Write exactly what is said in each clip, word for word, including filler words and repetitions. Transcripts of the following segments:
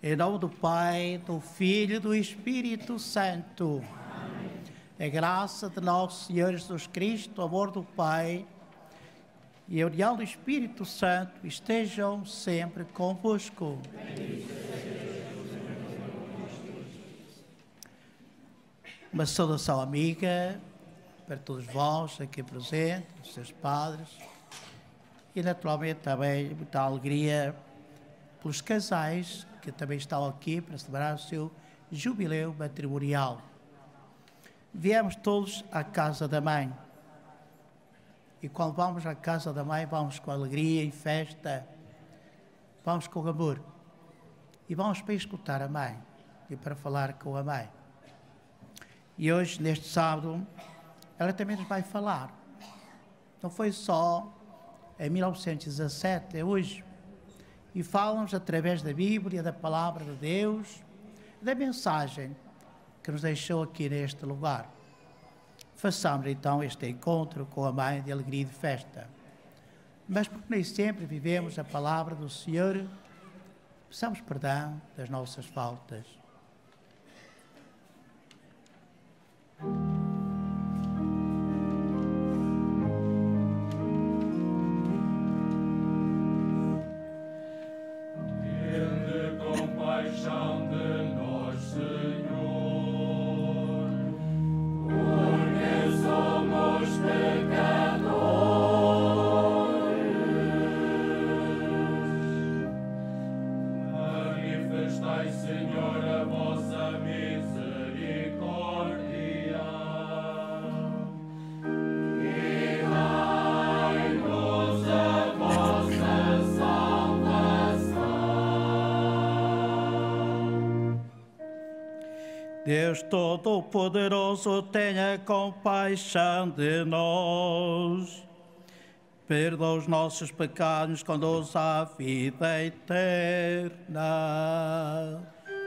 Em nome do Pai, do Filho e do Espírito Santo. Amém. A graça de nosso Senhor Jesus Cristo, o amor do Pai e a união do Espírito Santo estejam sempre convosco. Uma saudação amiga para todos vós aqui presentes, os seus padres, e naturalmente também muita alegria pelos casais que também estão aqui para celebrar o seu jubileu matrimonial. Viemos todos à casa da mãe. E quando vamos à casa da mãe, vamos com alegria e festa, vamos com amor. E vamos para escutar a mãe e para falar com a mãe. E hoje, neste sábado, ela também nos vai falar. Não foi só em mil novecentos e dezassete, é hoje. E fala-nos através da Bíblia, da Palavra de Deus, da mensagem que nos deixou aqui neste lugar. Façamos então este encontro com a Mãe de alegria e de festa. Mas porque nem sempre vivemos a Palavra do Senhor, peçamos perdão das nossas faltas. Deus Todo-Poderoso, tenha compaixão de nós. Perdoa os nossos pecados, conduz à vida eterna.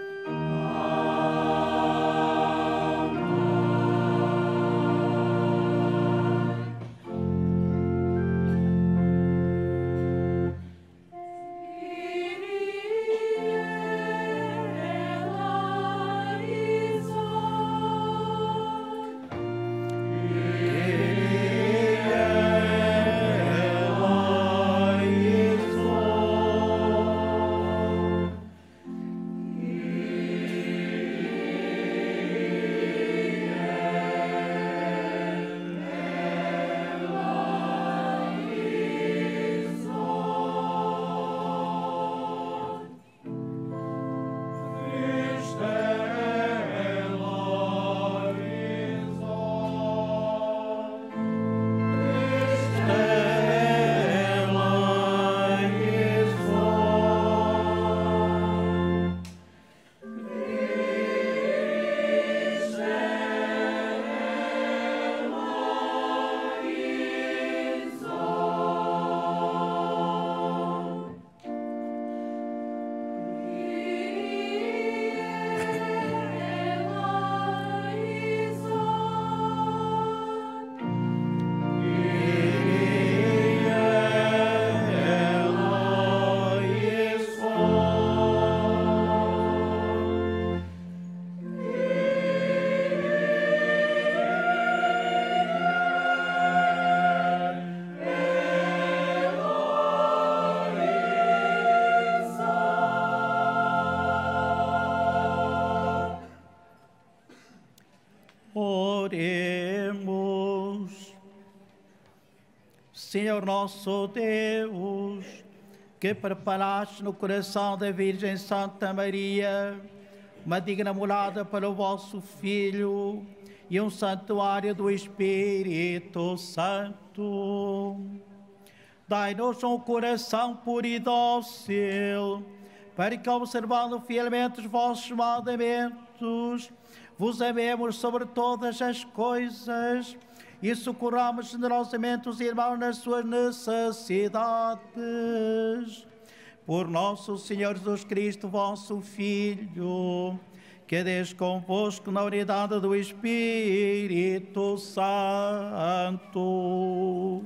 Oremos. Senhor nosso Deus, que preparaste no coração da Virgem Santa Maria uma digna morada para o vosso Filho e um santuário do Espírito Santo. Dai-nos um coração puro e dócil, para que, observando fielmente os vossos mandamentos, vos amemos sobre todas as coisas e socorramos generosamente os irmãos nas suas necessidades. Por nosso Senhor Jesus Cristo, vosso Filho, que desde convosco na unidade do Espírito Santo.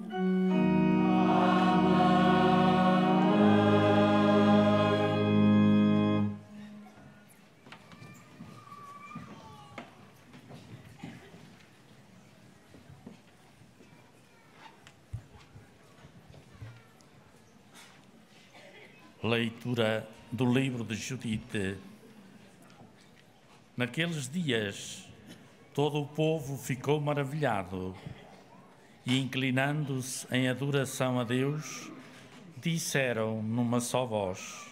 Amém. Leitura do livro de Judite. Naqueles dias, todo o povo ficou maravilhado e, inclinando-se em adoração a Deus, disseram numa só voz: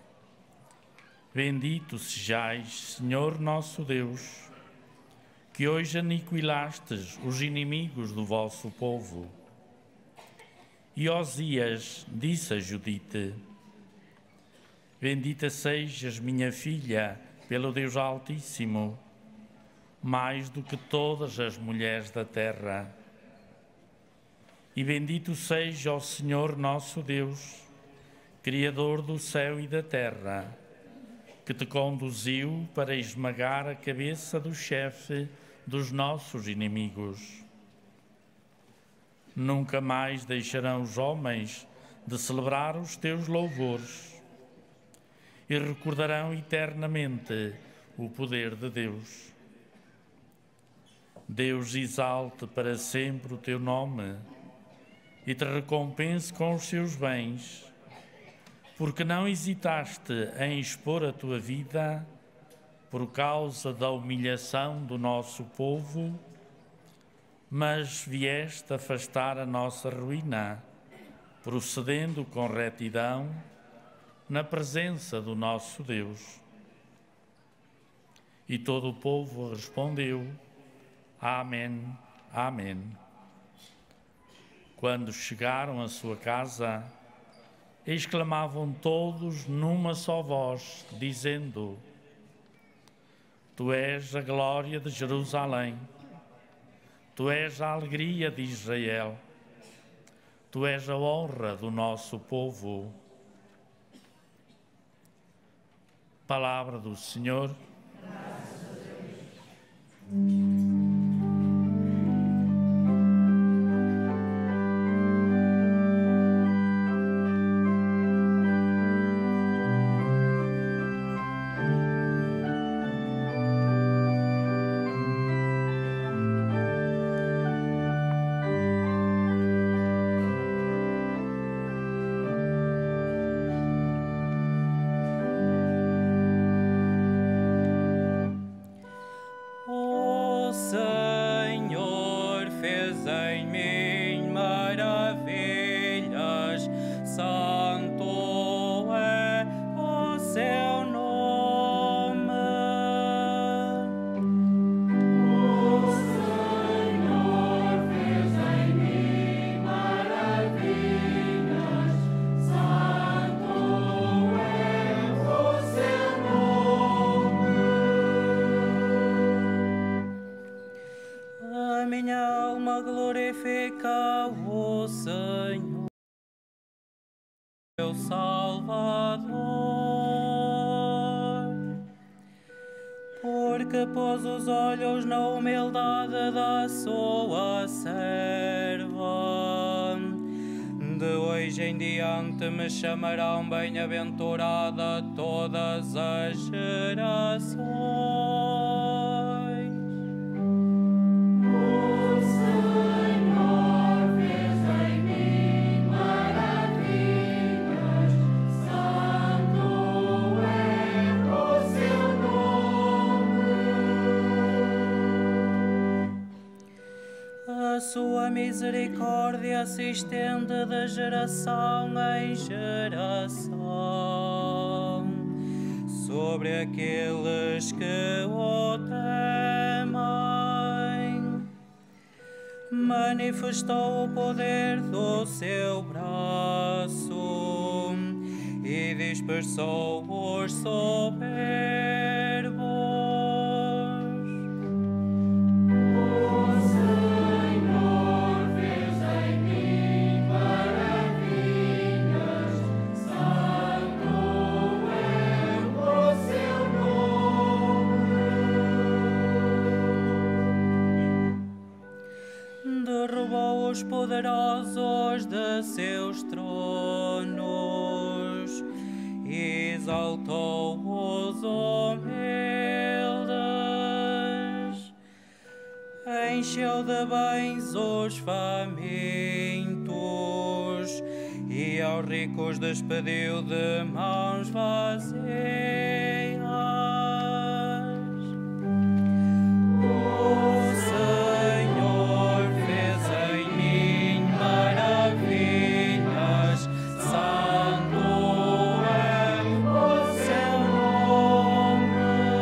Bendito sejais, Senhor nosso Deus, que hoje aniquilastes os inimigos do vosso povo. E Osias disse a Judite: Bendita sejas, minha filha, pelo Deus Altíssimo, mais do que todas as mulheres da terra. E bendito seja o Senhor nosso Deus, Criador do céu e da terra, que te conduziu para esmagar a cabeça do chefe dos nossos inimigos. Nunca mais deixarão os homens de celebrar os teus louvores e recordarão eternamente o poder de Deus. Deus exalte para sempre o teu nome e te recompense com os seus bens, porque não hesitaste em expor a tua vida por causa da humilhação do nosso povo, mas vieste afastar a nossa ruína, procedendo com retidão na presença do nosso Deus. E todo o povo respondeu: Amém, Amém. Quando chegaram à sua casa, exclamavam todos numa só voz, dizendo: Tu és a glória de Jerusalém, Tu és a alegria de Israel, Tu és a honra do nosso povo. Palavra do Senhor. Graças a Deus. Porque pôs os olhos na humildade da sua serva. De hoje em diante me chamarão bem-aventurada todas as gerações. Sua misericórdia se estende de geração em geração sobre aqueles que o temem. Manifestou o poder do seu braço e dispersou os soberbos. Derrubou os poderosos de seus tronos e exaltou os humildes. encheu de bens os famintos, e aos ricos despediu de mãos vazias. O Senhor fez em mim maravilhas, santo é o seu nome.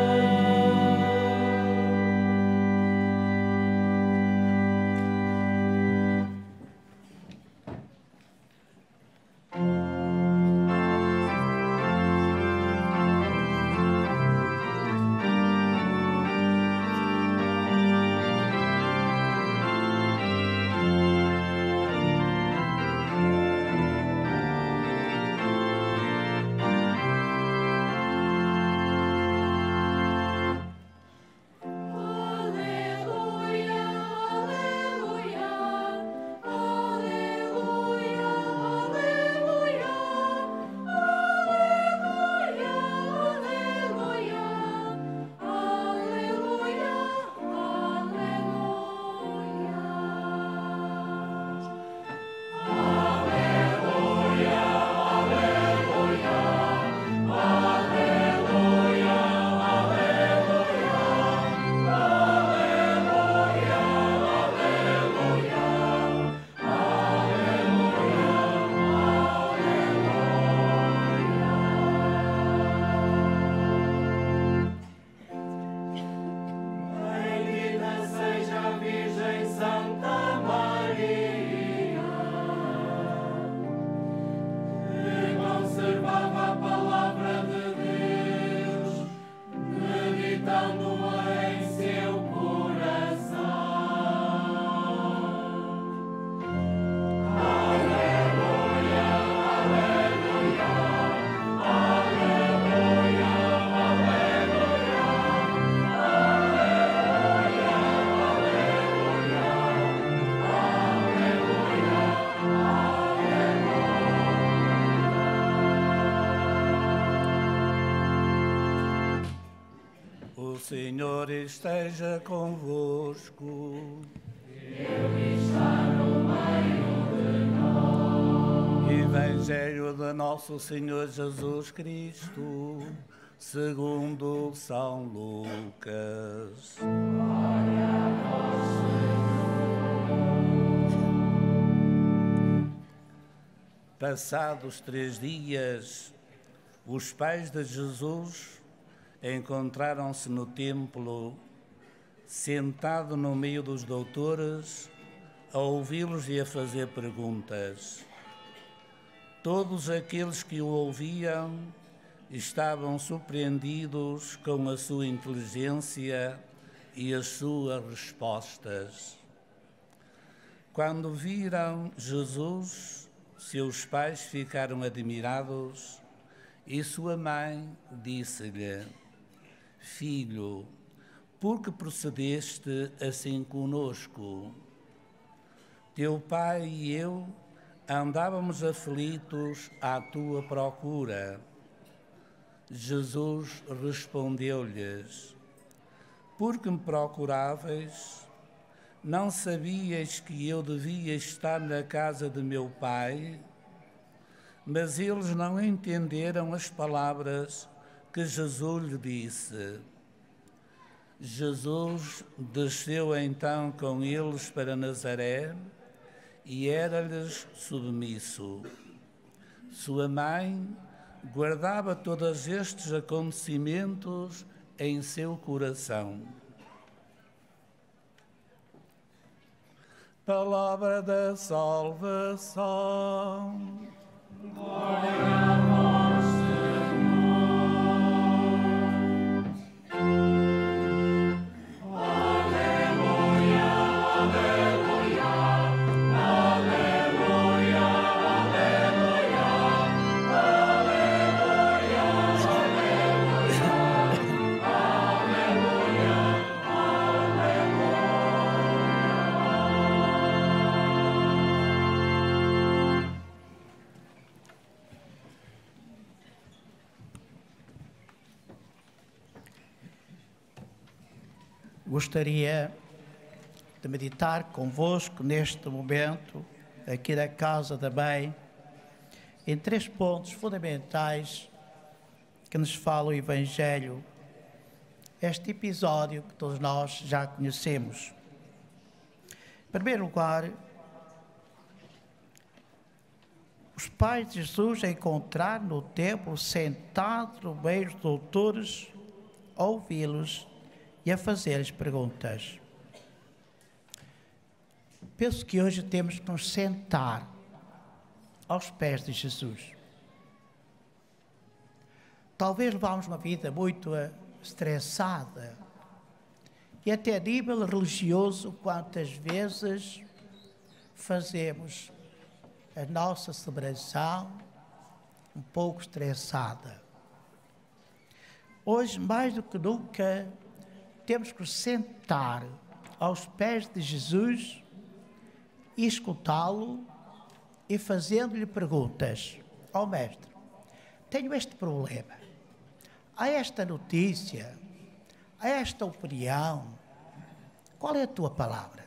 O Senhor esteja convosco. Ele está no meio de nós. Evangelho de Nosso Senhor Jesus Cristo, segundo São Lucas. Glória a vós, Senhor. Passados três dias, os pais de Jesus encontraram-se no templo, sentado no meio dos doutores, a ouvi-los e a fazer perguntas. Todos aqueles que o ouviam estavam surpreendidos com a sua inteligência e as suas respostas. Quando viram Jesus, seus pais ficaram admirados e sua mãe disse-lhe: Filho, por que procedeste assim conosco? Teu pai e eu andávamos aflitos à tua procura. Jesus respondeu-lhes: Por que me procuráveis? Não sabias que eu devia estar na casa de meu pai? Mas eles não entenderam as palavras que Jesus lhe disse. Jesus desceu então com eles para Nazaré e era-lhes submisso. Sua mãe guardava todos estes acontecimentos em seu coração. Palavra da salvação. Glória a vós, Senhor. Aleluia, aleluia, aleluia, aleluia, aleluia, aleluia, Gostaria de meditar convosco neste momento, aqui na Casa da Mãe, em três pontos fundamentais que nos fala o Evangelho. Este episódio que todos nós já conhecemos. Em primeiro lugar, os pais de Jesus encontraram no templo sentados no meio dos doutores, a ouvi-los e a fazer-lhes perguntas. Penso que hoje temos que nos sentar aos pés de Jesus. Talvez levamos uma vida muito estressada e até a nível religioso, quantas vezes fazemos a nossa celebração um pouco estressada. Hoje, mais do que nunca, temos que nos sentar aos pés de Jesus e escutá-lo e fazendo-lhe perguntas. Ó Mestre, tenho este problema, há esta notícia, há esta opinião, qual é a tua palavra?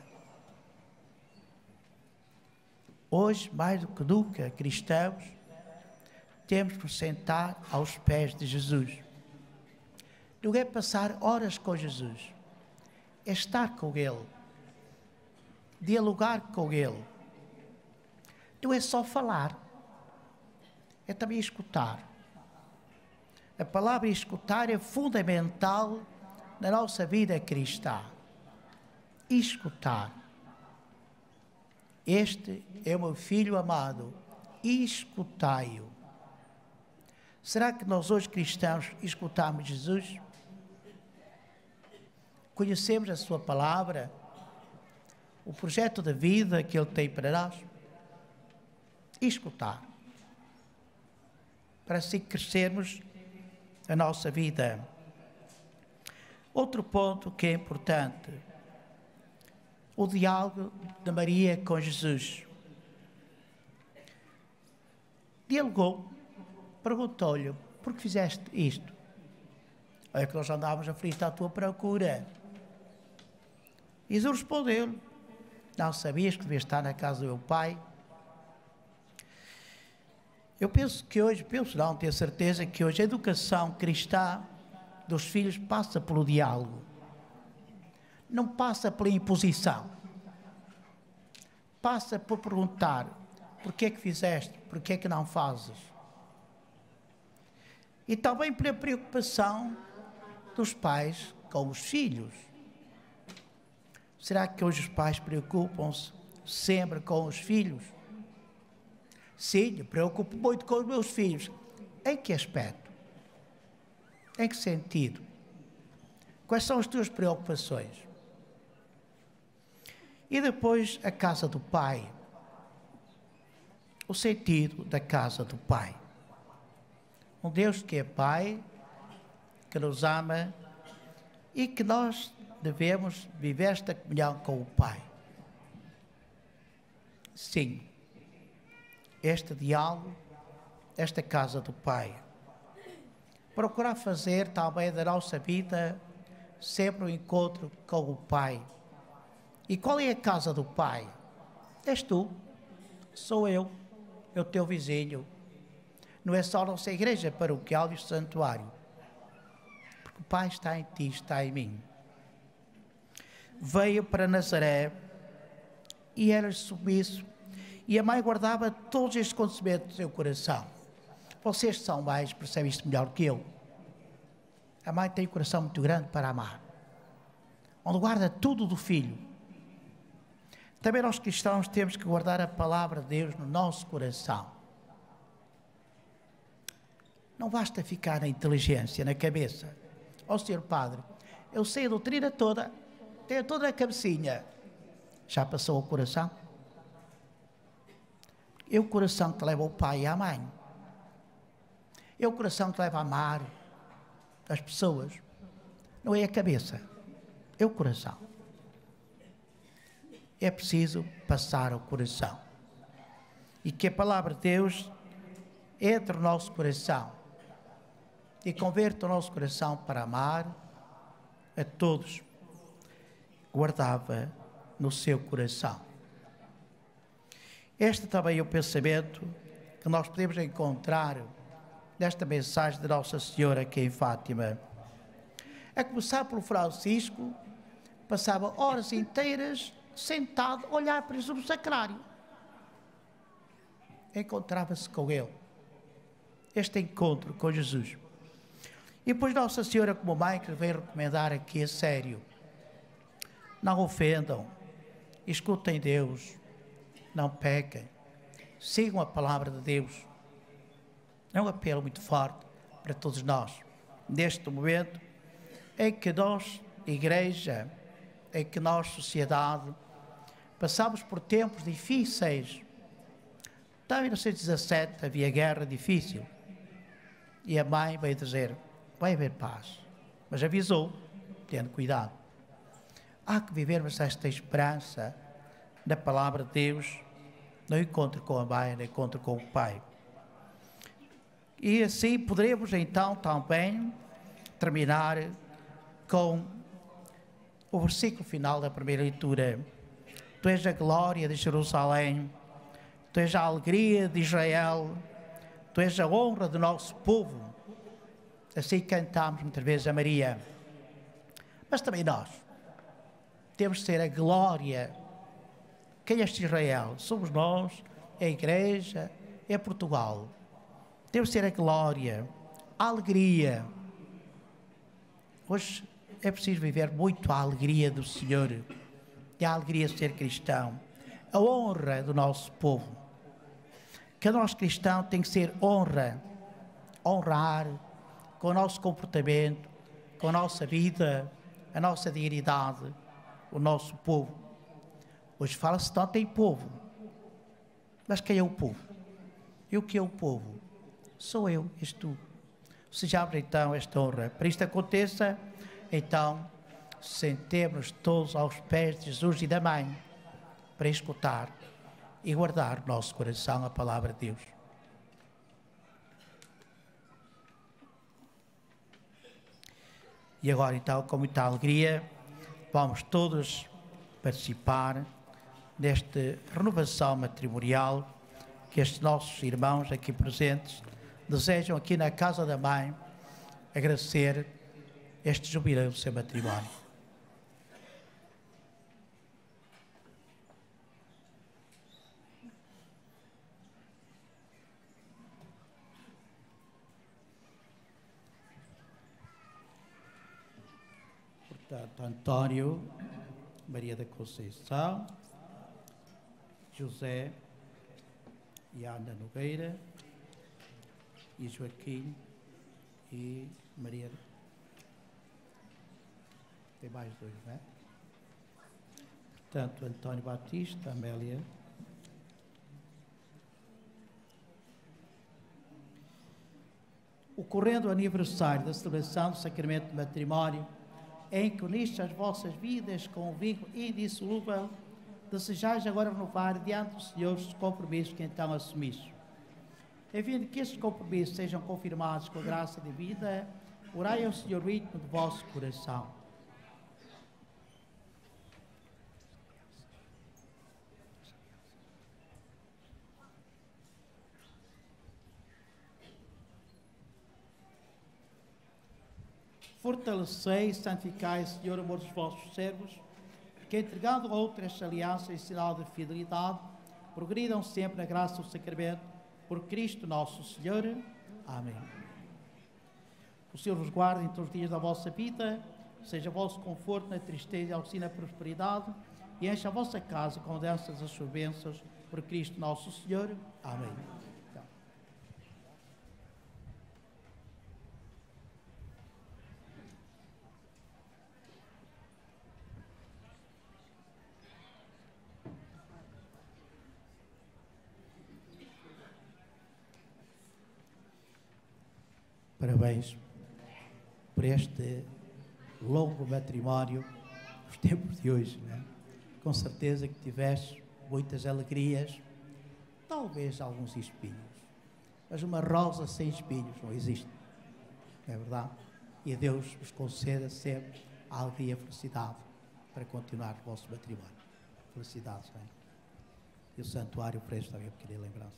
Hoje, mais do que nunca, cristãos, temos que nos sentar aos pés de Jesus. Não é passar horas com Jesus, é estar com Ele, dialogar com Ele. Não é só falar, é também escutar. A palavra escutar é fundamental na nossa vida cristã. Escutar. Este é o meu filho amado, escutai-o. Será que nós hoje cristãos escutamos Jesus? Conhecemos a sua palavra? O projeto de vida que Ele tem para nós? Escutar. Para assim crescermos a nossa vida. Outro ponto que é importante, o diálogo de Maria com Jesus. Dialogou, perguntou-lhe, por que fizeste isto? Olha que nós andávamos aflitos à tua procura. E Jesus respondeu-lhe, não sabias que devias estar na casa do meu pai? Eu penso que hoje, penso não, tenho certeza que hoje a educação cristã dos filhos passa pelo diálogo. Não passa pela imposição. Passa por perguntar, porquê é que fizeste, porquê é que não fazes? E também pela preocupação dos pais com os filhos. Será que hoje os pais preocupam-se sempre com os filhos? Sim, eu preocupo muito com os meus filhos. Em que aspecto? Em que sentido? Quais são as tuas preocupações? E depois a casa do Pai. O sentido da casa do Pai. Um Deus que é Pai, que nos ama e que nós devemos viver esta comunhão com o Pai. Sim. Este diálogo, esta casa do Pai. Procurar fazer também da nossa vida sempre um encontro com o Pai. E qual é a casa do Pai? És tu, sou eu, é o teu vizinho. Não é só a nossa igreja paroquial e o santuário. Porque o Pai está em ti, está em mim. Veio para Nazaré e era submisso. E a mãe guardava todos estes conhecimentos no seu coração. Vocês são mais, percebem isto melhor que eu. A mãe tem um coração muito grande para amar. Onde guarda tudo do filho. Também nós cristãos temos que guardar a palavra de Deus no nosso coração. Não basta ficar na inteligência, na cabeça. Ó senhor Padre, eu sei a doutrina toda, tenho toda a cabecinha. Já passou ao coração? É o coração que leva o pai e a mãe. É o coração que leva a amar as pessoas. Não é a cabeça, é o coração. É preciso passar ao coração. E que a palavra de Deus entre no nosso coração e converta o nosso coração para amar a todos. Guardava no seu coração. Este também é o pensamento que nós podemos encontrar nesta mensagem de Nossa Senhora aqui em Fátima. A começar pelo Francisco, passava horas inteiras sentado a olhar para Jesus no sacrário. Encontrava-se com ele. Este encontro com Jesus. E depois Nossa Senhora, como mãe, que veio recomendar aqui a sério: não ofendam, escutem Deus, não pequem, sigam a palavra de Deus. É um apelo muito forte para todos nós, neste momento em que nós, igreja, em que nós, sociedade, passamos por tempos difíceis. Então, em mil novecentos e dezassete havia guerra difícil e a mãe veio dizer: vai haver paz, mas avisou, tendo cuidado. Há que vivermos esta esperança da palavra de Deus, no encontro com a mãe, no encontro com o Pai. E assim poderemos então também terminar com o versículo final da primeira leitura: Tu és a glória de Jerusalém, Tu és a alegria de Israel, Tu és a honra do nosso povo. Assim cantamos muitas vezes a Maria. Mas também nós temos de ser a glória. Quem é este Israel? Somos nós, é a igreja, é Portugal. Temos de ser a glória, a alegria. Hoje é preciso viver muito a alegria do Senhor, e a alegria de ser cristão, a honra do nosso povo. Que o nosso cristão tem que ser honra, honrar com o nosso comportamento, com a nossa vida, a nossa dignidade, o nosso povo. Hoje fala-se tanto em povo, mas quem é o povo? E o que é o povo? Sou eu, és tu. Sejamos então esta honra. Para isto aconteça, então, sentemos-nos todos aos pés de Jesus e da Mãe, para escutar e guardar no nosso coração a palavra de Deus. E agora, então, com muita alegria, vamos todos participar desta renovação matrimonial que estes nossos irmãos aqui presentes desejam aqui na Casa da Mãe agradecer este jubileu do seu matrimónio. Portanto, António, Maria da Conceição, José e Ana Nogueira, e Joaquim e Maria. Tem mais dois, não é? Portanto, António Batista, Amélia. Ocorrendo o aniversário da celebração do sacramento de matrimónio, em que uniste as vossas vidas com um vínculo indissolúvel, desejais agora renovar diante do Senhor os compromissos que então assumiste. É vindo que estes compromissos sejam confirmados com a graça de vida, orai ao Senhor o íntimo do vosso coração. Fortalecei e santificai, Senhor, o amor dos vossos servos, que, entregando a outros esta aliança em sinal de fidelidade, progridam sempre na graça do sacramento, por Cristo nosso Senhor. Amém. O Senhor vos guarde em todos os dias da vossa vida, seja vosso conforto na tristeza e auxílio na prosperidade, e encha a vossa casa com dessas as suas bênçãos, por Cristo nosso Senhor. Amém. Então. Parabéns por este longo matrimónio, os tempos de hoje, não é? Com certeza que tiveste muitas alegrias, talvez alguns espinhos, mas uma rosa sem espinhos não existe, não é verdade? E a Deus vos conceda sempre a alegria e a felicidade para continuar o vosso matrimónio. felicidades, não é? E o santuário preso também, eu queria lembranças.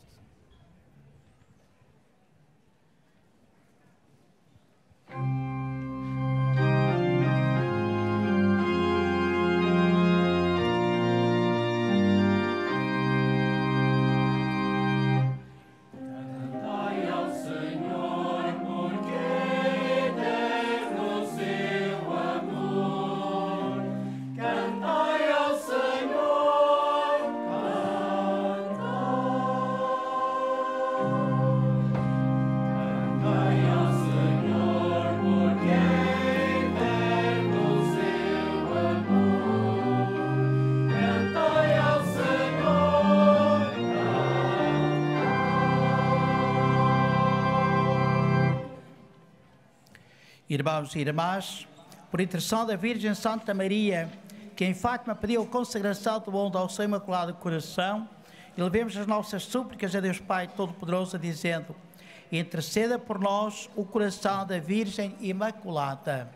Irmãos e irmãs, por intercessão da Virgem Santa Maria, que em Fátima pediu a consagração do mundo ao seu Imaculado Coração, elevemos as nossas súplicas a Deus Pai Todo-Poderoso, dizendo: interceda por nós o coração da Virgem Imaculada.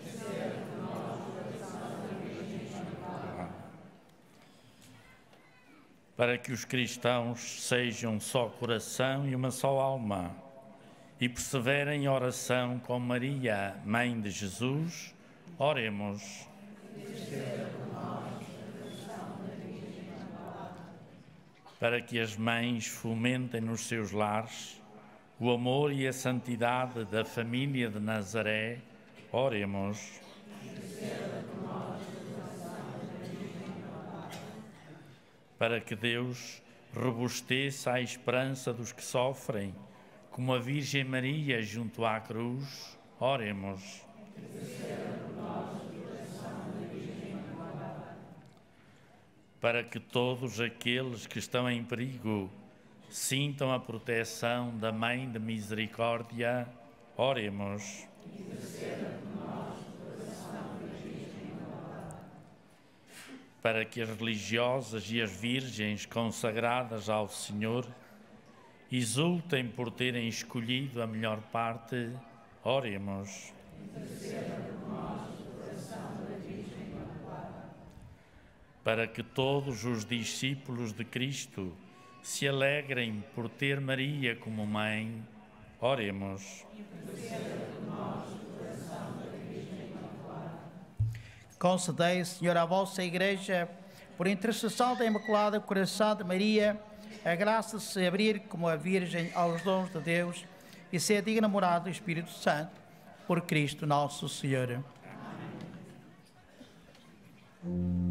Para que os cristãos sejam um só coração e uma só alma, e perseverem em oração com Maria, Mãe de Jesus, oremos. Para que as mães fomentem nos seus lares o amor e a santidade da família de Nazaré, oremos. Para que Deus robusteça a esperança dos que sofrem, como a Virgem Maria junto à cruz, oremos. Para que todos aqueles que estão em perigo sintam a proteção da Mãe de Misericórdia, oremos. Para que as religiosas e as virgens consagradas ao Senhor exultem por terem escolhido a melhor parte, oremos. Para que todos os discípulos de Cristo se alegrem por ter Maria como mãe, oremos. Concedei, Senhor, à vossa Igreja, por intercessão da Imaculada Coração de Maria, a graça de se abrir como a Virgem aos dons de Deus e ser digna morada do Espírito Santo, por Cristo nosso Senhor. Amém.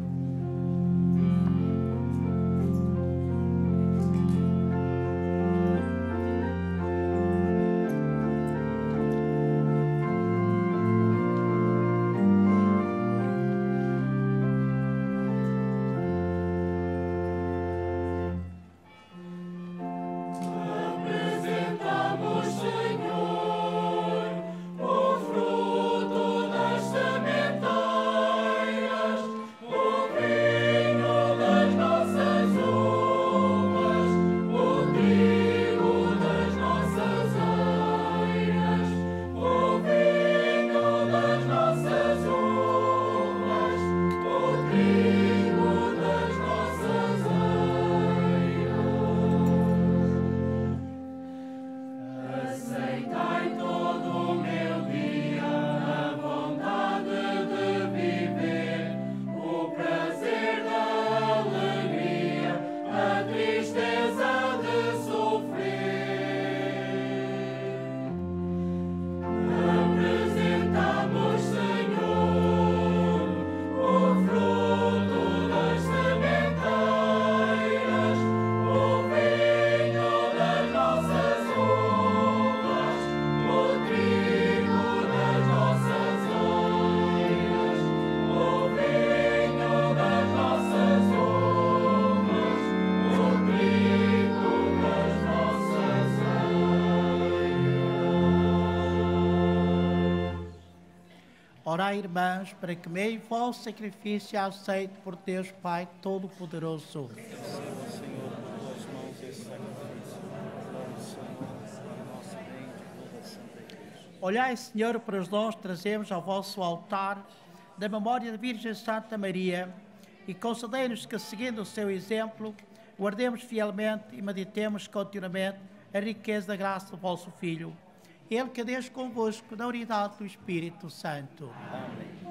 Orai, irmãos, para que meio vosso sacrifício é aceito por Deus Pai Todo-Poderoso. Olhai, Senhor, para os dons que trazemos ao vosso altar, da memória da Virgem Santa Maria, e concedei-nos que, seguindo o seu exemplo, guardemos fielmente e meditemos continuamente a riqueza da graça do vosso Filho. Ele que Deus convosco na unidade do Espírito Santo. Amém.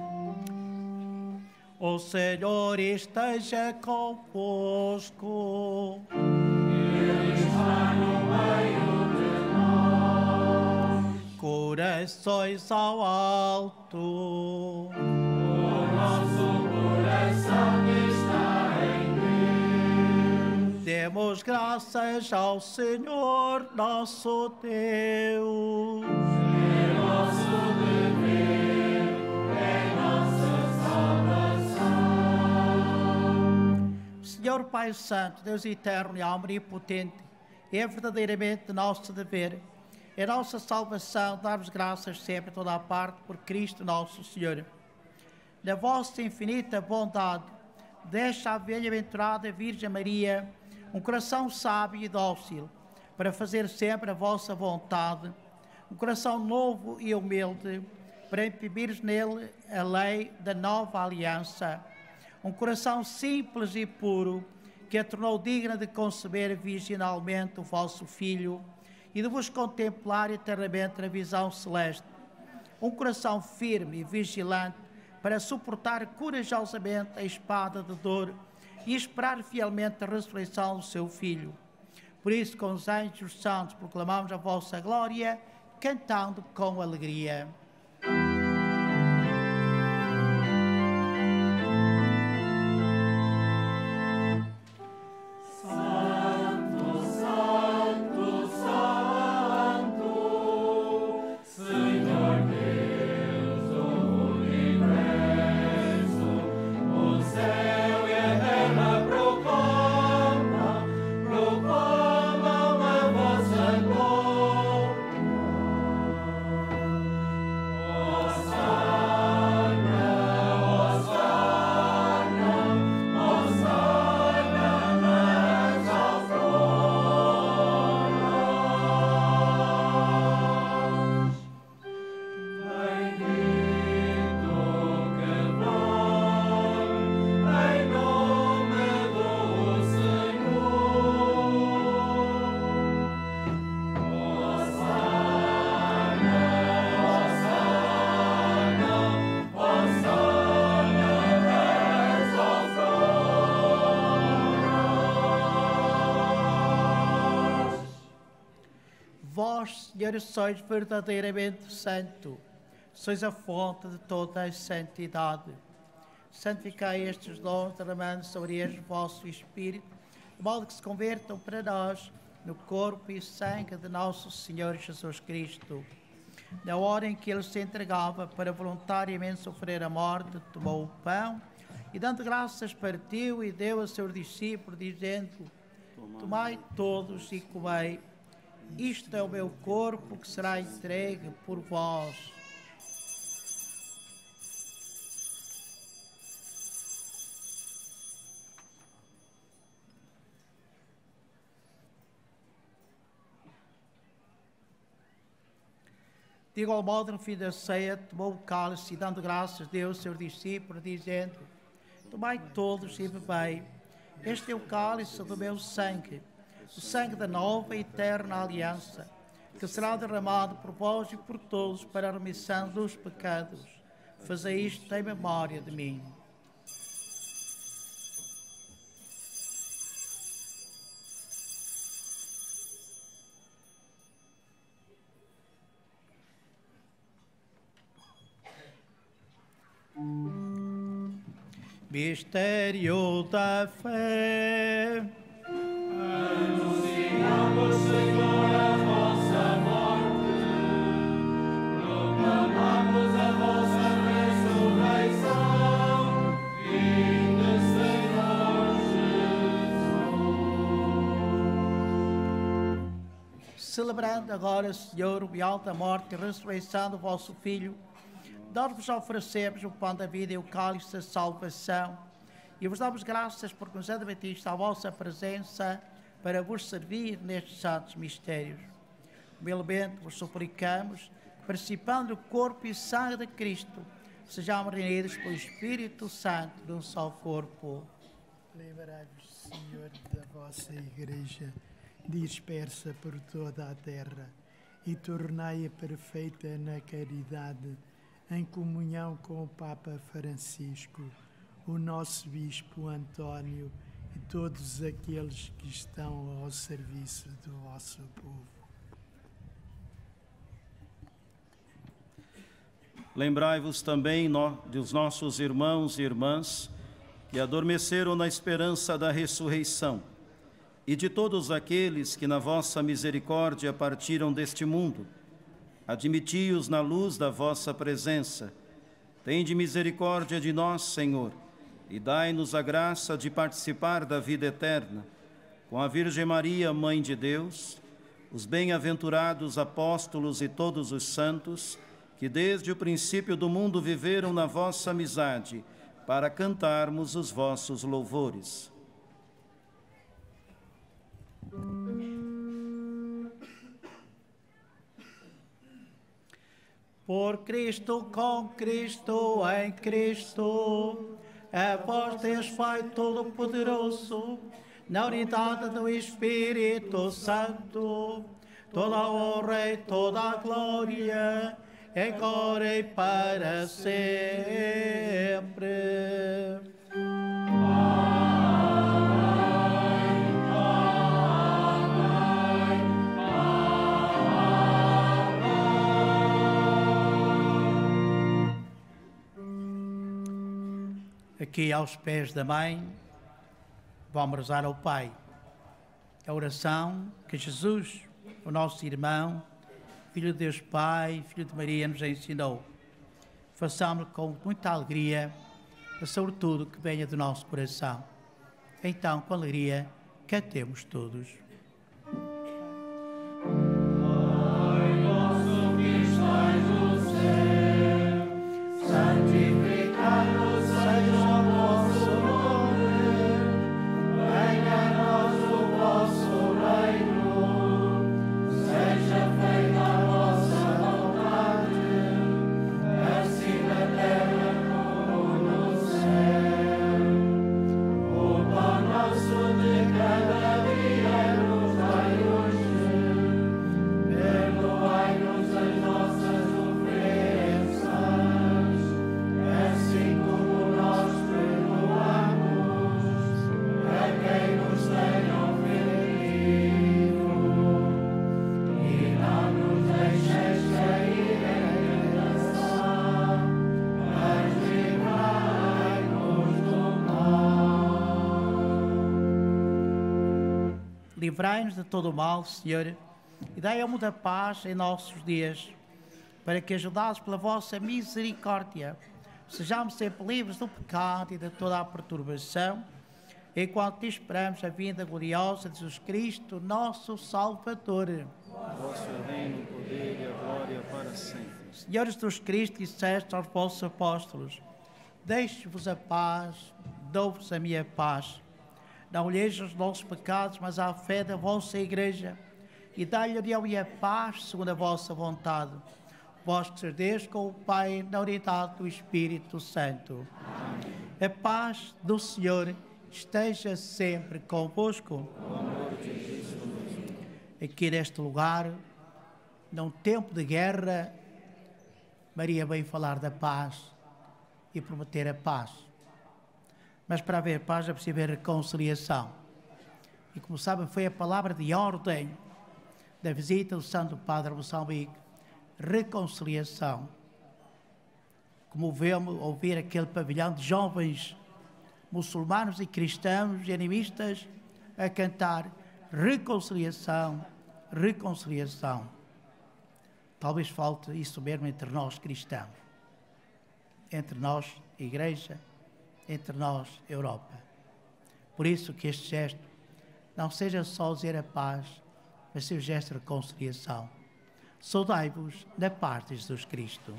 O Senhor esteja convosco. Ele está no meio de nós. Corações ao alto. O nosso coração está em Deus. Demos graças ao Senhor nosso Deus. É nosso dever, é nossa salvação. Senhor Pai Santo, Deus eterno e omnipotente, é verdadeiramente nosso dever, é nossa salvação dar-vos graças sempre, em toda a parte, por Cristo nosso Senhor. Na vossa infinita bondade, deixa a bem-aventurada Virgem Maria um coração sábio e dócil, para fazer sempre a vossa vontade, um coração novo e humilde, para imprimir nele a lei da nova aliança, um coração simples e puro, que a tornou digna de conceber virginalmente o vosso Filho e de vos contemplar eternamente na visão celeste. Um coração firme e vigilante para suportar corajosamente a espada de dor e esperar fielmente a ressurreição do seu Filho. Por isso, com os anjos santos, proclamamos a vossa glória, cantando com alegria. Vós, Senhor, sois verdadeiramente santo, sois a fonte de toda a santidade. Santificai estes dons, derramando sobre eles o vosso Espírito, de modo que se convertam para nós no corpo e sangue de nosso Senhor Jesus Cristo. Na hora em que ele se entregava para voluntariamente sofrer a morte, tomou o pão e, dando graças, partiu e deu a seus discípulos, dizendo: tomai todos e comei. Isto é o meu corpo que será entregue por vós. De igual modo, no fim da ceia, tomou o cálice e, dando graças, deu aos seus discípulos, dizendo: tomai todos e bebei. Este é o cálice do meu sangue, o sangue da nova e eterna aliança, que será derramado por vós e por todos para a remissão dos pecados. Fazei isto em memória de mim. Mistério da fé. Anunciamos, Senhor, a vossa morte, proclamamos a vossa ressurreição. Vinde, Senhor Jesus. Celebrando agora, Senhor, o bial da morte e ressurreição do vosso Filho, nós vos oferecemos o pão da vida e o cálice da salvação, e vos damos graças porque nos admitiste à vossa presença para vos servir nestes santos mistérios. Humildemente vos suplicamos, participando do corpo e sangue de Cristo, sejamos reunidos pelo Espírito Santo num só corpo. Livrai-vos, Senhor, da vossa Igreja, dispersa por toda a terra, e tornai-a perfeita na caridade, em comunhão com o Papa Francisco, o nosso Bispo António e todos aqueles que estão ao serviço do vosso povo. Lembrai-vos também no, dos nossos irmãos e irmãs que adormeceram na esperança da ressurreição, e de todos aqueles que na vossa misericórdia partiram deste mundo. Admiti-os na luz da vossa presença. Tende misericórdia de nós, Senhor, e dai-nos a graça de participar da vida eterna, com a Virgem Maria, Mãe de Deus, os bem-aventurados apóstolos e todos os santos, que desde o princípio do mundo viveram na vossa amizade, para cantarmos os vossos louvores. Por Cristo, com Cristo, em Cristo, a vós Deus Pai Todo-Poderoso, na unidade do Espírito Santo, toda a honra e toda a glória, agora e para sempre. Aqui aos pés da mãe, vamos rezar ao Pai. A oração que Jesus, o nosso irmão, Filho de Deus Pai, Filho de Maria, nos ensinou. Façamos com muita alegria, mas sobretudo que venha do nosso coração. Então, com alegria, cantemos todos. Pai nosso que estais no céu, santificado seja o vosso nome. Venha a nós o vosso reino. Seja feita a vossa vontade, assim na terra como no céu. O pão nosso de cada dia nos dai hoje. Perdoai-nos as nossas ofensas, assim como nós perdoamos a quem nos tem ofendido. E não nos deixeis cair em tentação, mas livrai-nos do mal. Livrai-nos de todo o mal, Senhor, e dai-nos da paz em nossos dias, para que, ajudados pela vossa misericórdia, sejamos sempre livres do pecado e de toda a perturbação, enquanto esperamos a vinda gloriosa de Jesus Cristo, nosso Salvador. Vosso reino, o poder e a glória para sempre. Senhor Jesus Cristo, disseste aos vossos apóstolos: deixe-vos a paz, dou-vos a minha paz. Não olheis os nossos pecados, mas à fé da vossa Igreja, e dai-lhe a minha paz segundo a vossa vontade. Vós que serdes com o Pai na unidade do Espírito Santo. Amém. A paz do Senhor esteja sempre convosco. O amor de Jesus. Aqui neste lugar, num tempo de guerra, Maria veio falar da paz e prometer a paz. Mas para haver paz é preciso haver reconciliação. E como sabem, foi a palavra de ordem da visita do Santo Padre a Moçambique: reconciliação. Como vemos ouvir aquele pavilhão de jovens muçulmanos e cristãos e animistas a cantar reconciliação, reconciliação. Talvez falte isso mesmo entre nós cristãos, entre nós, Igreja, entre nós, Europa. Por isso que este gesto não seja só dizer a paz, mas seja o gesto de reconciliação. Saudai-vos da paz de Jesus Cristo.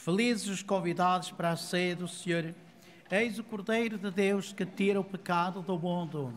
Felizes os convidados para a ceia do Senhor. Eis o Cordeiro de Deus que tira o pecado do mundo.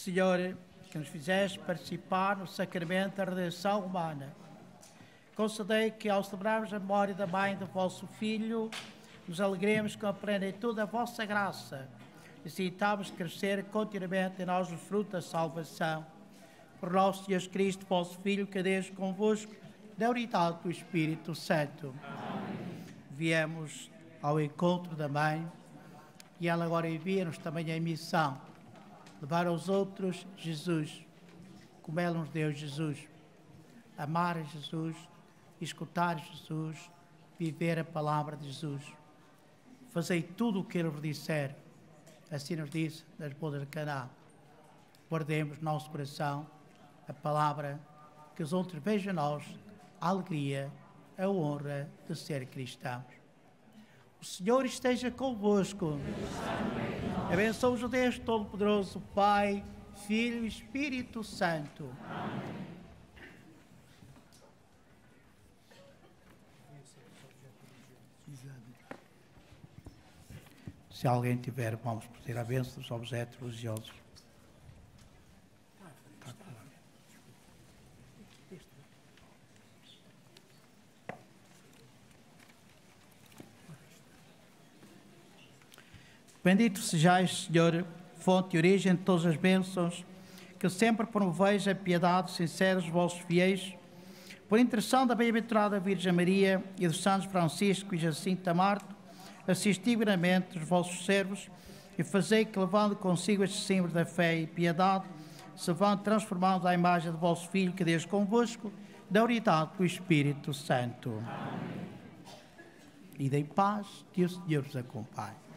Senhor, que nos fizeste participar no sacramento da redenção humana, concedei que, ao celebrarmos a memória da mãe do vosso Filho, nos alegremos com a plenitude da vossa graça e sinta-nos crescer continuamente em nós o fruto da salvação. Por nosso Jesus Cristo, vosso Filho, que Deus convosco, da unidade do Espírito Santo. Amém. Viemos ao encontro da Mãe e ela agora envia-nos também a missão, levar aos outros Jesus, como ela nos deu Jesus, amar Jesus, escutar Jesus, viver a palavra de Jesus. Fazei tudo o que Ele vos disser, assim nos disse nas bodas de Caná. Guardemos no nosso coração a palavra, que os outros vejam em nós a alegria, a honra de ser cristãos. O Senhor esteja convosco. Abençoe-vos o Deus Todo-Poderoso, Pai, Filho e Espírito Santo. Amém. Se alguém tiver, vamos pedir a bênção dos objetos religiosos. Bendito sejais, Senhor, fonte e origem de todas as bênçãos, que sempre promoveis a piedade sincera dos vossos fiéis, por intercessão da bem-aventurada Virgem Maria e dos santos Francisco e Jacinto da Marte, assisti veramente os vossos servos e fazei que, levando consigo estes símbolos da fé e piedade, se vão transformando à imagem do vosso Filho, que Deus convosco, da unidade do Espírito Santo. Amém. E em paz, que o Senhor vos acompanhe.